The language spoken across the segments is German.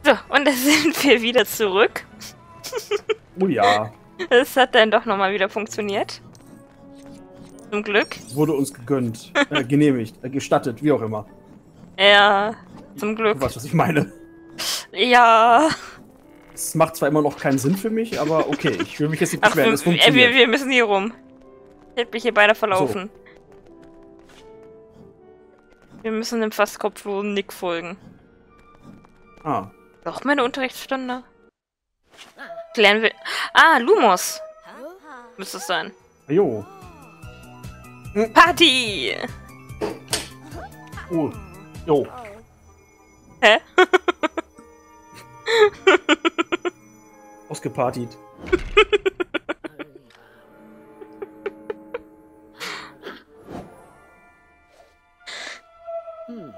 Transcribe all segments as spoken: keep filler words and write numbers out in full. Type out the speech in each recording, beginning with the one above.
So, und da sind wir wieder zurück. Oh ja. Es hat dann doch nochmal wieder funktioniert. Zum Glück. Wurde uns gegönnt. Äh, genehmigt. Äh, gestattet, wie auch immer. Ja, zum Glück. Du weißt, was ich meine. Ja. Es macht zwar immer noch keinen Sinn für mich, aber okay. Ich will mich jetzt nicht Ach, beschweren. wir, Es funktioniert. wir, wir müssen hier rum. Ich hätte mich hier beinahe verlaufen. So. Wir müssen dem fast kopflosen Nick folgen. Ah. Doch, meine Unterrichtsstunde. Klären wir... Ah, Lumos. Müsste es sein. Jo. Hm. Party! Oh. Jo. Hä? Ausgepartiet. hm.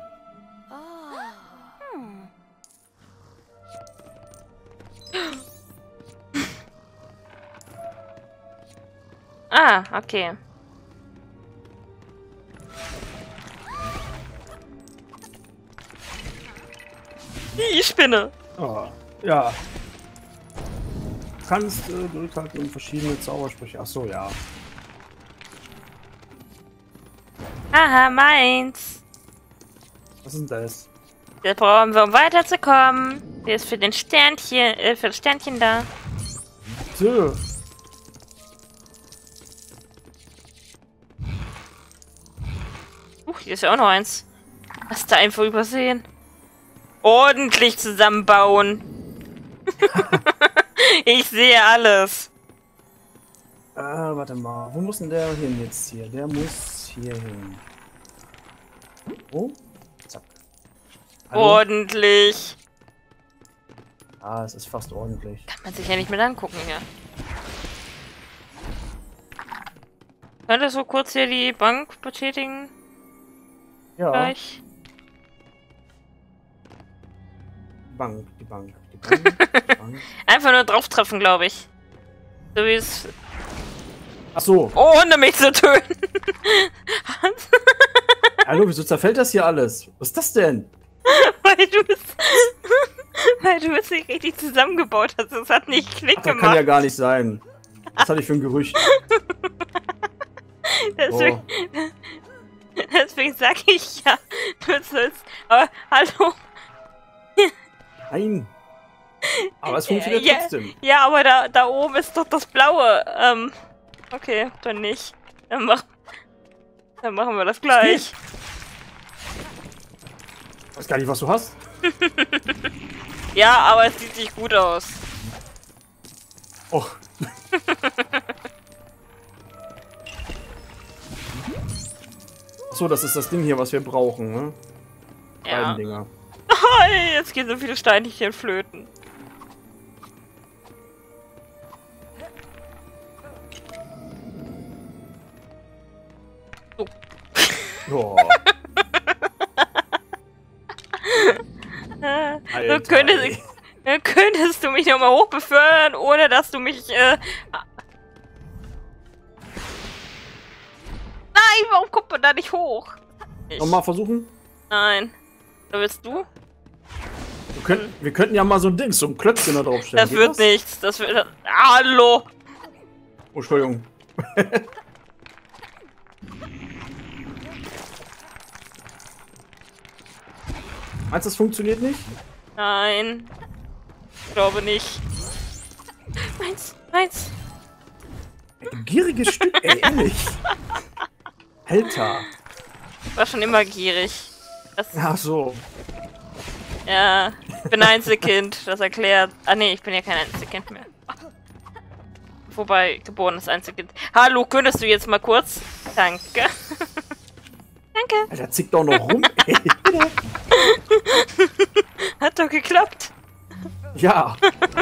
Ah, okay. Die Spinne. Ah. Ja. Du kannst äh, durchhalten um verschiedene Zaubersprüche. Ach so, ja. Aha, meins. Was ist denn das? Das brauchen wir, um weiterzukommen. Der ist für den Sternchen, äh, für das Sternchen da. So. Uh, hier ist ja auch noch eins. Hast du einfach übersehen? Ordentlich zusammenbauen. Ich sehe alles. Ah, warte mal. Wo muss denn der hin jetzt hier? Der muss hier hin. Oh. Zack. Hallo? Ordentlich. Ah, es ist fast ordentlich. Kann man sich ja nicht mehr angucken hier. Könntest du kurz hier die Bank betätigen? Ja. Gleich. Die Bank, die Bank, die Bank, die Bank. Einfach nur drauf treffen, glaube ich. So wie es... Ach so. Ohne mich zu töten. Hallo, wieso zerfällt das hier alles? Was ist das denn? Weil du es... Weil du es nicht richtig zusammengebaut hast. Es hat nicht Klick Ach, das gemacht. kann ja gar nicht sein. Was hatte ich für ein Gerücht? Deswegen, Oh. deswegen sag ich ja, du sollst... Aber, hallo. Nein. Aber es funktioniert ja, trotzdem. Ja, aber da, da oben ist doch das Blaue. Ähm, okay, dann nicht. Dann, mach, dann machen wir das gleich. Ich weiß gar nicht, was du hast. Ja, aber es sieht nicht gut aus. Och. So, das ist das Ding hier, was wir brauchen, ne? Ja. Beiden Dinger. Hey, jetzt gehen so viele Steinchen flöten. Oh. Du könntest, du könntest du mich nochmal hochbefördern, ohne dass du mich, äh... Nein, warum kommt man da nicht hoch? Ich. Nochmal versuchen? Nein. Da willst du? Wir könnten, wir könnten ja mal so ein Ding, so ein Klötzchen da draufstellen. Das Geht wird das? nichts. Das wird... Hallo! Oh, Entschuldigung. Meinst du, das funktioniert nicht? Nein. Ich glaube nicht. Meins, meins. Gieriges Stück, ey, ehrlich. Alter. War schon immer gierig. Das, Ach so. ja, ich bin Einzelkind, das erklärt. Ah nee, ich bin ja kein Einzelkind mehr. Wobei, geborenes Einzelkind. Hallo, könntest du jetzt mal kurz? Danke. Danke. Alter, zickt doch noch rum, ey. Hat doch geklappt. Ja.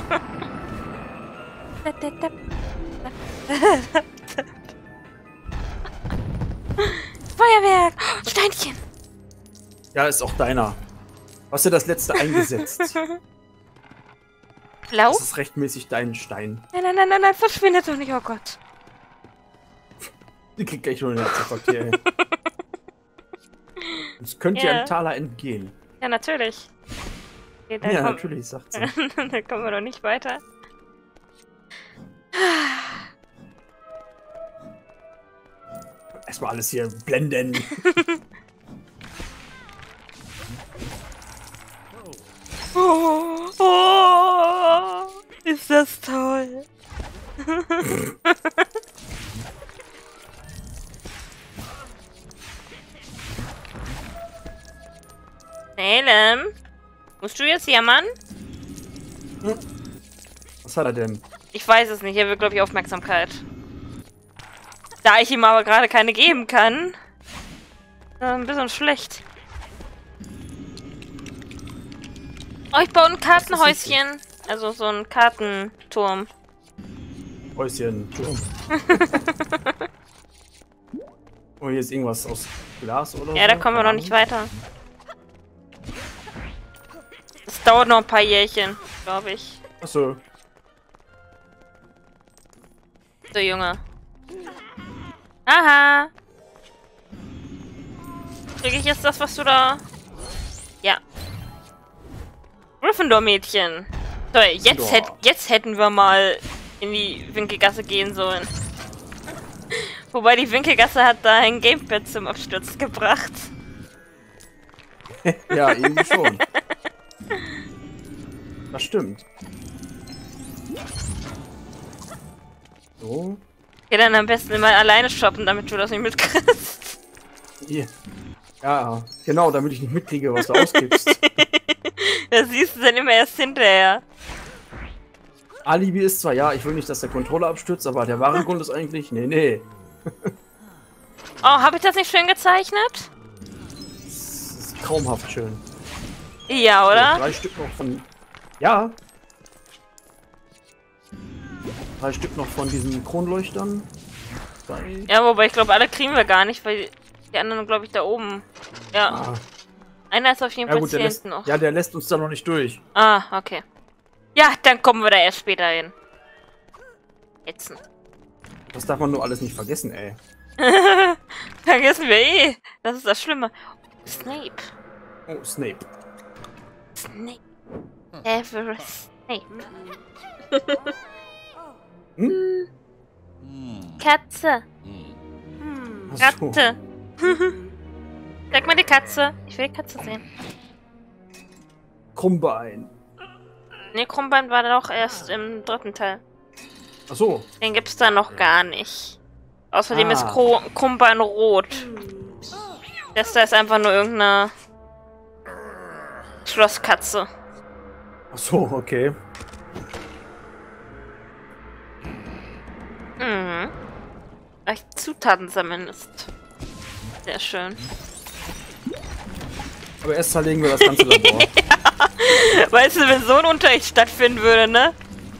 Feuerwerk! Steinchen! Ja, ist auch deiner. Was hast du das letzte eingesetzt? Blau? Das ist rechtmäßig dein Stein. Nein, nein, nein, nein, nein, verschwindet doch nicht, oh Gott. Die kriegt gleich nur einen Herzinfarkt hier, ey. Es könnte Ja. ja ein Taler entgehen. Ja, natürlich. Okay, da Ja, kommt- natürlich, sagt sie. da kommen wir doch nicht weiter. Erstmal alles hier blenden. Oh, oh, ist das toll. Salem, musst du jetzt jammern? Was hat er denn? Ich weiß es nicht, er will, glaube ich, Aufmerksamkeit. Da ich ihm aber gerade keine geben kann, äh, ein bisschen schlecht. Oh, ich baue ein Kartenhäuschen. Also so ein Kartenturm. Häuschen, Turm. Oh, hier ist irgendwas aus Glas oder Ja, so? da kommen wir noch nicht weiter. Das dauert noch ein paar Jährchen, glaube ich. Achso. So, Junge. Aha. Kriege ich jetzt das, was du da... Ja. Gryffindor-Mädchen. So, jetzt, hätt, jetzt hätten wir mal in die Winkelgasse gehen sollen. Wobei die Winkelgasse hat da ein Gamepad zum Absturz gebracht. Ja, irgendwie schon. Das stimmt. So. Geh dann am besten immer alleine shoppen, damit du das nicht mitkriegst. Hier. Ja, genau, damit ich nicht mitkriege, was du ausgibst. Das siehst du dann immer erst hinterher. Alibi ist zwar, ja, ich will nicht, dass der Controller abstürzt, aber der wahre Grund ist eigentlich, nee, nee. Oh, habe ich das nicht schön gezeichnet? Das ist traumhaft schön. Ja, So, oder? drei Stück noch von... Ja. Drei Stück noch von diesen Kronleuchtern. Zwei. Ja, wobei ich glaube, alle kriegen wir gar nicht, weil die anderen, glaube ich, da oben. Ja. Ah. Einer ist auf jeden Ja Fall gut, der hier lässt, hinten noch. ja, der lässt uns da noch nicht durch. Ah, okay. Ja, dann kommen wir da erst später hin. Jetzt. Das darf man nur alles nicht vergessen, ey. Vergessen wir eh. Das ist das Schlimme. Snape. Oh, Snape. Snape. Everest Snape. Hm? Katze. Ach so. Ratte. Sag mal die Katze. Ich will die Katze sehen. Krummbein. Ne, Krummbein war doch erst im dritten Teil. Ach so. Den gibt's da noch gar nicht. Außerdem Ah. ist Kro Krummbein rot. Das da ist einfach nur irgendeine Schlosskatze. Ach so, okay. Mhm. Ach, Zutaten sammeln ist sehr schön. Aber erst zerlegen wir das ganze Labor. Weißt du, wenn so ein Unterricht stattfinden würde, ne?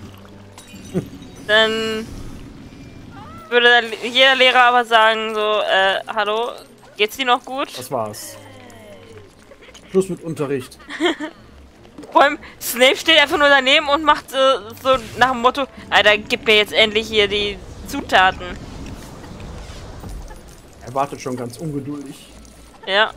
Dann würde dann jeder Lehrer aber sagen so, äh, hallo, geht's dir noch gut? Das war's. Schluss mit Unterricht. Vor allem, Snape steht einfach nur daneben und macht äh, so nach dem Motto, Alter, gib mir jetzt endlich hier die Zutaten. Er wartet schon ganz ungeduldig. Ja.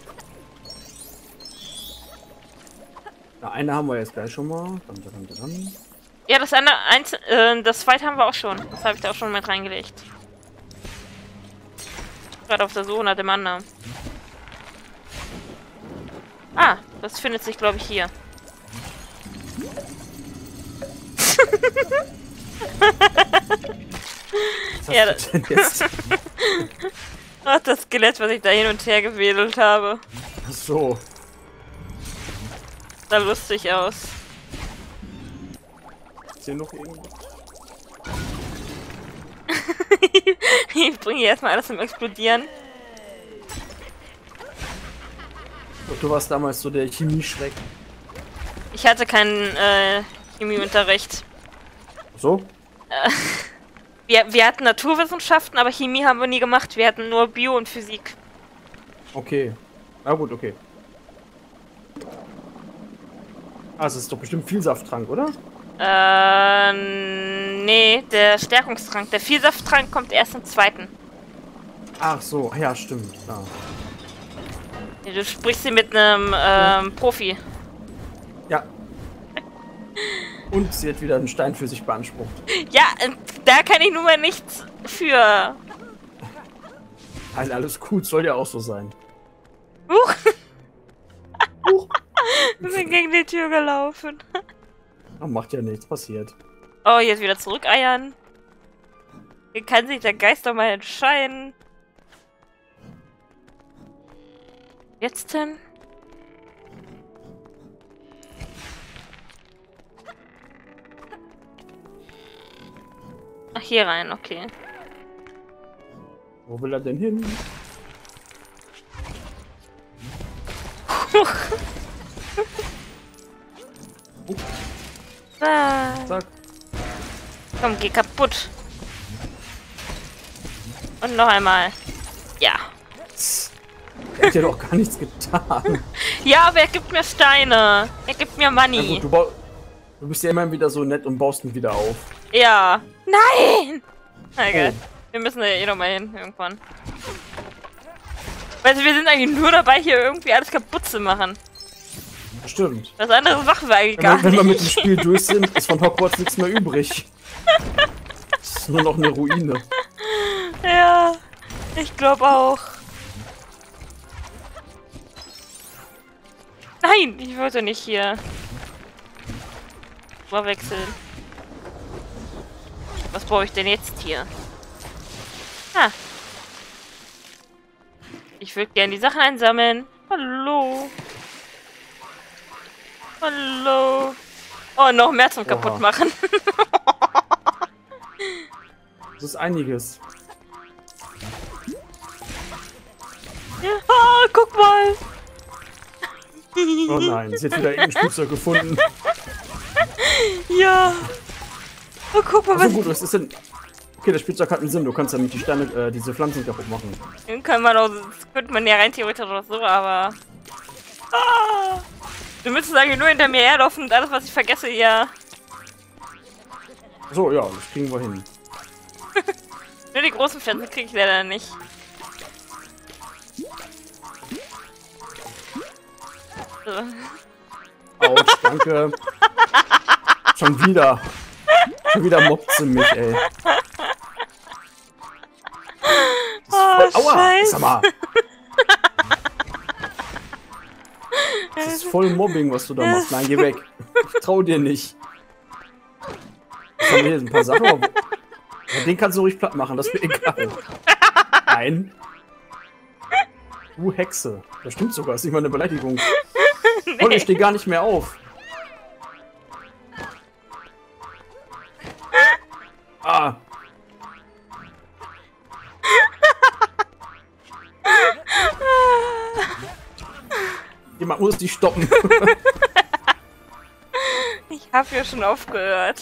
Na, eine haben wir jetzt gleich schon mal. Dum, dum, dum, dum. Ja, das eine, eins, äh, das zweite haben wir auch schon. Das habe ich da auch schon mit reingelegt. Gerade auf der Suche nach dem anderen. Ah, das findet sich, glaube ich, hier. Was Ja, hast du denn jetzt? Ach, das Skelett, was ich da hin und her gewedelt habe. Ach so. Sah lustig aus. Ist hier noch irgendwas? Ich bringe hier erstmal alles zum Explodieren. Du warst damals so der Chemie-Schreck. Ich hatte keinen äh, Chemieunterricht. So? Wir, wir hatten Naturwissenschaften, aber Chemie haben wir nie gemacht. Wir hatten nur Bio und Physik. Okay. Na gut, okay. Ah, es ist doch bestimmt Vielsafttrank, oder? Äh, nee, der Stärkungstrank. Der Vielsafttrank kommt erst im zweiten. Ach so, ja, stimmt. Ja. Du sprichst hier mit einem ähm, Profi. Ja. Und sie hat wieder einen Stein für sich beansprucht. Ja, da kann ich nun mal nichts für. Nein, alles gut, soll ja auch so sein. Huch! Huch. Wir sind gegen die Tür gelaufen. Oh, macht ja nichts, passiert. Oh, jetzt wieder zurückeiern. Hier kann sich der Geist doch mal entscheiden. Jetzt denn? Ach, hier rein, okay. Wo will er denn hin? Ah. Zack. Komm, geh kaputt. Und noch einmal. Ja. Er hat ja doch gar nichts getan. Ja, aber er gibt mir Steine. Er gibt mir Na Money. gut, du, bau- du bist ja immer wieder so nett und baust ihn wieder auf. Ja. Nein! Na egal. Oh. Wir müssen da ja eh noch mal hin, irgendwann. Weißt du, wir sind eigentlich nur dabei, hier irgendwie alles kaputt zu machen. Stimmt. Was anderes machen wir eigentlich Wenn, gar wir, wenn wir mit nicht. dem Spiel durch sind, ist von Hogwarts nichts mehr übrig. Es ist nur noch eine Ruine. Ja, ich glaube auch. Nein, ich wollte nicht hier. Mal wechseln. Was brauche ich denn jetzt hier? Ah. Ich würde gerne die Sachen einsammeln. Hallo. Hallo. Oh, noch mehr zum Oha. kaputt machen. Das ist einiges. Ja. Oh, guck mal. Oh nein, sie hat wieder irgendein Spielzeug gefunden. Ja. Oh, guck mal, Achso was... gut, was ist denn... Okay, das Spielzeug hat einen Sinn, du kannst damit die Steine, äh, diese Pflanzen kaputt machen. Den kann man auch, das könnte man ja rein theoretisch auch so, aber... Ah, du müsstest eigentlich nur hinter mir herlaufen und alles, was ich vergesse, ja. So, ja, das kriegen wir hin. Nur die großen Pflanzen kriege ich leider nicht. So. Autsch, danke. Schon wieder. Schon wieder mobbt sie mich, ey. Das ist voll, Oh, aua, Scheiße. sag mal. Das ist voll Mobbing, was du da machst. Nein, geh weg. Ich trau dir nicht. Was haben wir hier? Ein paar Sachen? Aber ja, den kannst du ruhig platt machen, das ist mir egal. Nein. Du Hexe. Das stimmt sogar, das ist nicht mal eine Beleidigung. Nee. Und ich stehe gar nicht mehr auf. Ah. Jemand muss die stoppen. Ich habe ja schon aufgehört.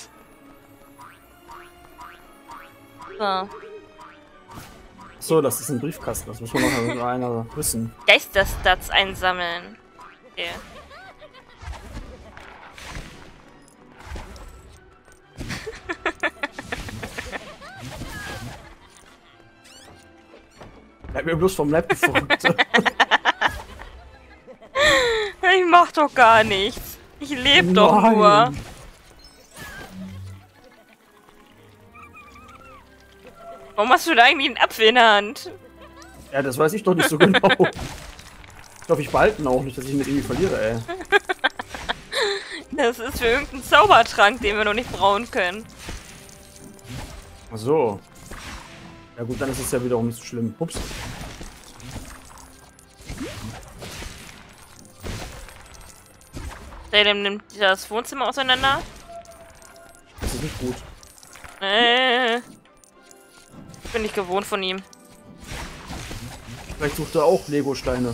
So. So, das ist ein Briefkasten. Das muss man noch einer wissen. Geisterstats einsammeln. Okay. Bleib mir bloß vom Leib, du Verrückte. Ich mach doch gar nichts. Ich lebe doch Nein. nur. Warum hast du da eigentlich einen Apfel in der Hand? Ja, das weiß ich doch nicht so genau. Ich hoffe, ich behalte ihn auch nicht, dass ich ihn nicht irgendwie verliere, ey. Das ist für irgendeinen Zaubertrank, den wir noch nicht brauen können. Ach so. Ja gut, dann ist es ja wiederum nicht so schlimm. Ups. Salem nimmt das Wohnzimmer auseinander. Das ist nicht gut. Äh, bin ich gewohnt von ihm. Vielleicht sucht er auch Lego-Steine.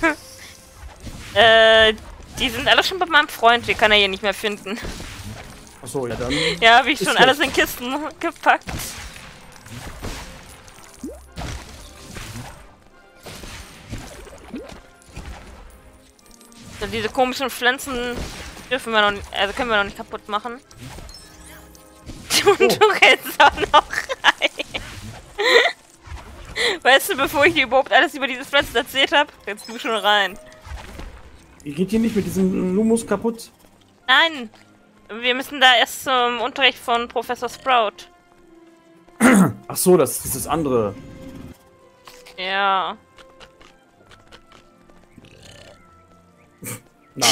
Äh, die sind alle schon bei meinem Freund. Die kann er hier nicht mehr finden. Ach so, ja dann. Ja, habe ich Ist schon schlecht. alles in Kisten gepackt. So, diese komischen Pflanzen dürfen wir noch nicht, also können wir noch nicht kaputt machen. Und Oh. du rennst auch noch rein. Weißt du, bevor ich dir überhaupt alles über diese Pflanzen erzählt habe, rennst du schon rein. Ihr geht hier nicht mit diesem Lumus kaputt? Nein! Wir müssen da erst zum Unterricht von Professor Sprout. Ach so, das ist das andere. Ja. Na.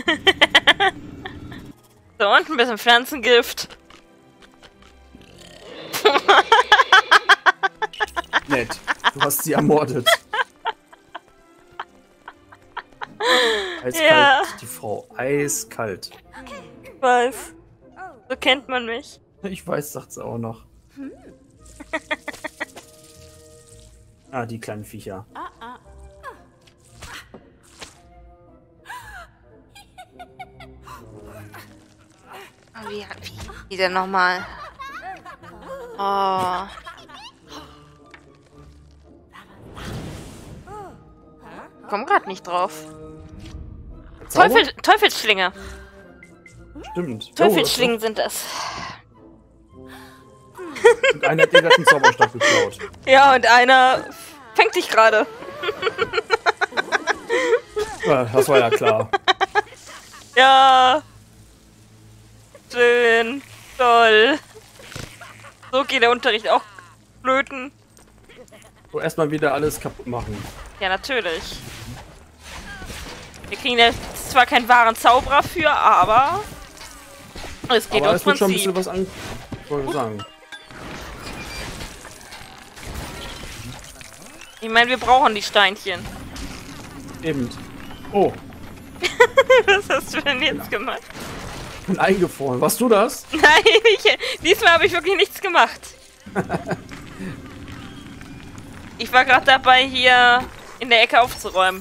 So, und ein bisschen Pflanzengift. Nett. Du hast sie ermordet. Eiskalt, Ja. die Frau. Eiskalt. Ich weiß. So kennt man mich. Ich weiß, sagt sie auch noch. Ah, die kleinen Viecher. Wie, wie, wie denn nochmal? Oh. Komm grad nicht drauf. Zauber? Teufel, Teufelsschlinge. Stimmt. Teufelsschlingen sind das. Und einer hat dir gerade einen Zauberstab geklaut. Ja, und einer fängt dich gerade. Ja, das war ja klar. Ja. Schön. Toll. So geht der Unterricht auch flöten. So, erstmal wieder alles kaputt machen. Ja, natürlich. Wir kriegen jetzt zwar keinen wahren Zauberer für, aber es geht Aber ums es wird schon ein Prinzip. bisschen was an. Ich wollte sagen. Ich meine, wir brauchen die Steinchen. Eben. Oh, Was hast du denn jetzt gemacht? ich bin eingefroren. Warst du das? Nein, ich, diesmal habe ich wirklich nichts gemacht. Ich war gerade dabei, hier in der Ecke aufzuräumen.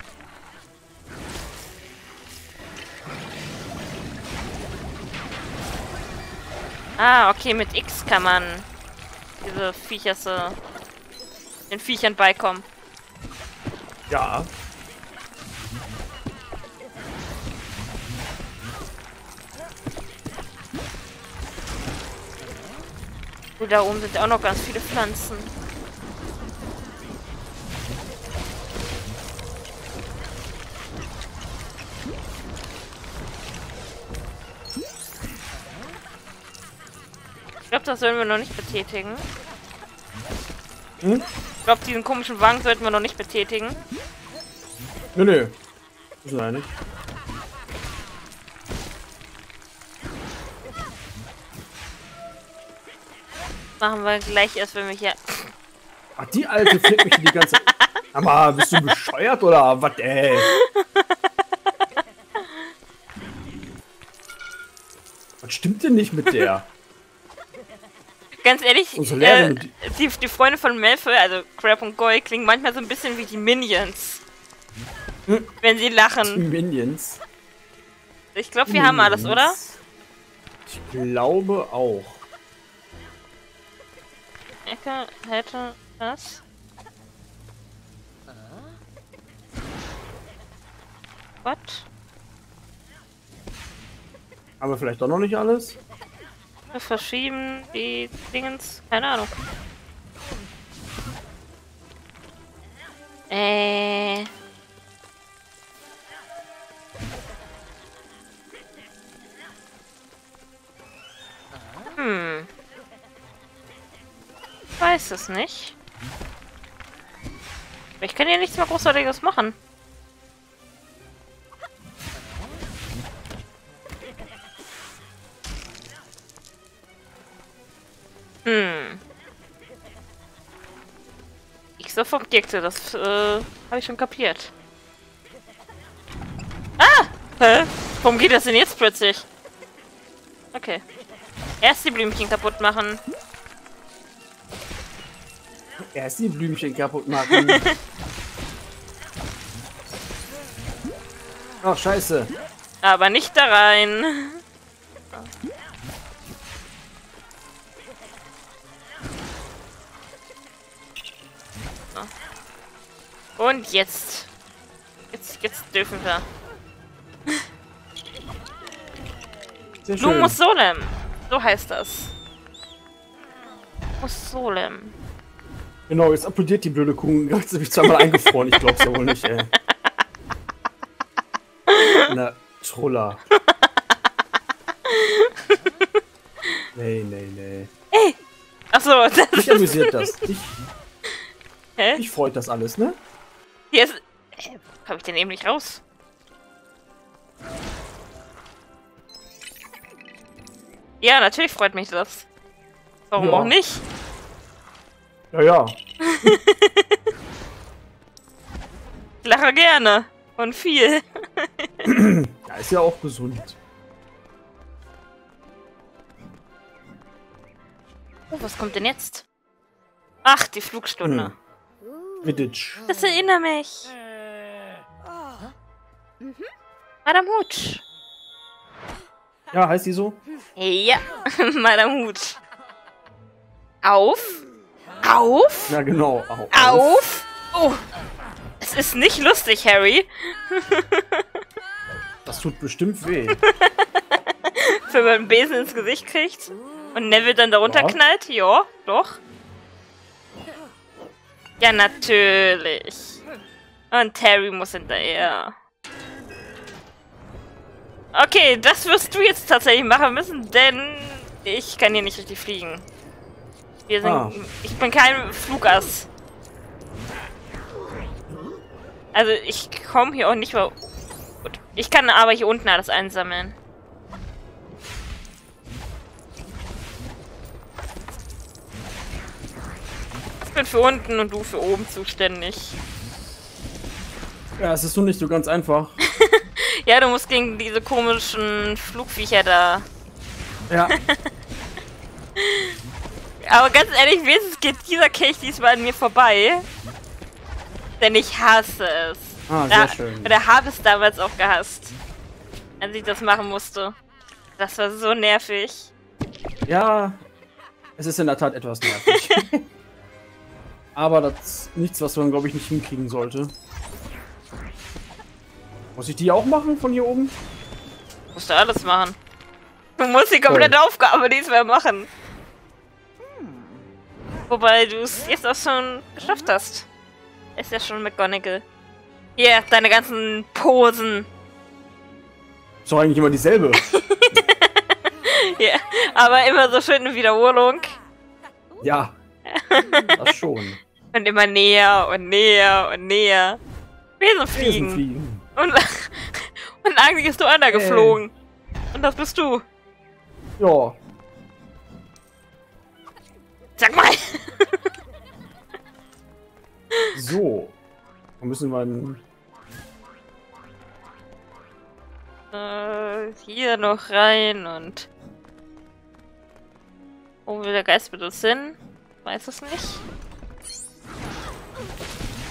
Ah, okay, mit X kann man diese Viecher so den Viechern beikommen. Ja. Und da oben sind auch noch ganz viele Pflanzen. Ich glaube, das sollen wir noch nicht betätigen. Hm? Ich glaube, diesen komischen Wagen sollten wir noch nicht betätigen. Nö, nö. Müssen wir nicht. Machen wir gleich erst, wenn wir hier... Ach, die alte flickt mich die ganze. Aber bist du bescheuert oder was, ey? Was stimmt denn nicht mit der? Ganz ehrlich, Unsere äh, Lehrerin, die, die Freunde von Malfoy, also Crab und Goyle, klingen manchmal so ein bisschen wie die Minions. Hm. Wenn sie Die lachen. Minions. Ich glaube, wir haben alles, oder? Ich glaube auch. Ecke hätte das. What? Haben wir vielleicht doch noch nicht alles? Wir verschieben die Dingens. Keine Ahnung. Äh. Hm. Ich weiß es nicht. Ich kann ja nichts mehr Großartiges machen. Hm. X auf Objekte, das äh, habe ich schon kapiert. Ah! Hä? Warum geht das denn jetzt plötzlich? Okay. Erst die Blümchen kaputt machen. Erst die Blümchen kaputt machen. Ach, scheiße. Aber nicht da rein. So. Und jetzt. Jetzt, jetzt dürfen wir. Sehr schön. Lumus Solem. So heißt das. Lumus Solem. Genau, jetzt applaudiert die blöde Kuh. Jetzt habe ich zweimal eingefroren. Ich glaub's ja wohl nicht, ey. Na, Troller. Nee, nee, nee. Ey! Achso, das Mich amüsiert das. Dich, Hä? dich freut das alles, ne? Hier ist... Hä? Komm ich denn eben nicht raus? Ja, natürlich freut mich das. Warum Ja. auch nicht? Ja, ja. Ich lache gerne. Und viel. Ja, ist ja auch gesund. Oh, was kommt denn jetzt? Ach, die Flugstunde. Hm. Quidditch. Das erinnert mich. Madame Hutsch. Ja, heißt die so? Ja, Madame Hutsch. Auf. Auf. Ja, genau. Au, Auf. Oh. Es ist nicht lustig, Harry. Das tut bestimmt weh. Wenn man einen Besen ins Gesicht kriegt und Neville dann darunter Ja. knallt. Ja, doch. Ja, natürlich. Und Harry muss hinterher. Okay, das wirst du jetzt tatsächlich machen müssen, denn ich kann hier nicht richtig fliegen. Wir sind, Ah. Ich bin kein Flugass. Also ich komme hier auch nicht mal... Gut. Ich kann aber hier unten alles einsammeln. Ich bin für unten und du für oben zuständig. Ja, es ist so nicht so ganz einfach. Ja, du musst gegen diese komischen Flugviecher da. Ja. Aber ganz ehrlich, wenigstens geht dieser Kelch diesmal an mir vorbei. Denn ich hasse es. Ah, Da- sehr schön. Oder habe es damals auch gehasst. Als ich das machen musste. Das war so nervig. Ja, es ist in der Tat etwas nervig. Aber das ist nichts, was man, glaube ich, nicht hinkriegen sollte. Muss ich die auch machen von hier oben? Du musst ja alles machen. Du musst die komplette Aufgabe diesmal machen. Wobei du es jetzt auch schon geschafft hast. Ist ja schon McGonagall. Hier, deine ganzen Posen. Ist doch eigentlich immer dieselbe. Ja, aber immer so schön in Wiederholung. Ja. Das schon. Und immer näher und näher und näher. Besen fliegen. Besenfliegen. Und, und eigentlich ist du einer geflogen. Und das bist du. Ja. Sag mal. So. Da müssen wir einen... Äh, hier noch rein und... Wo will der Geist mit uns hin? Weiß es nicht.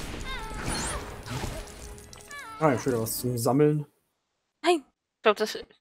Ah, ja, schön was zum Sammeln. Nein. Ich glaube, das